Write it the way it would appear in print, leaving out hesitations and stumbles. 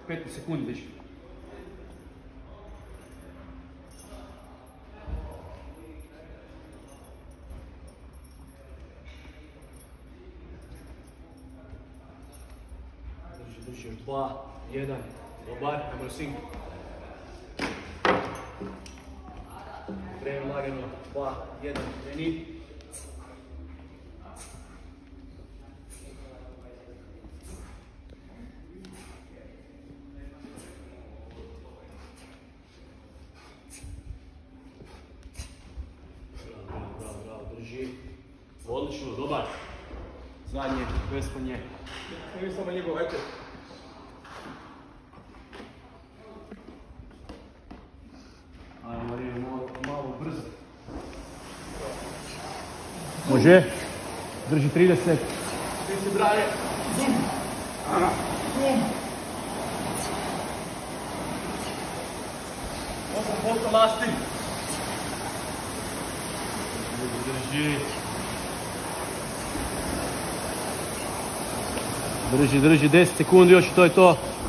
15 sekundi više. Drži još 2, 1, dobar, ajmo swing. Krenu lagano, 2, 1, kreni. Bravo, drži. Odlično, dobar. Zadnje, beskonje. Ne mi samo njegov, ajte. Ajde, Marija, malo brzo. Može. Drži 30. Ti si brave. Bum. Bum. 8% lasti. Drži. Drži 10 sekundi još i to je to.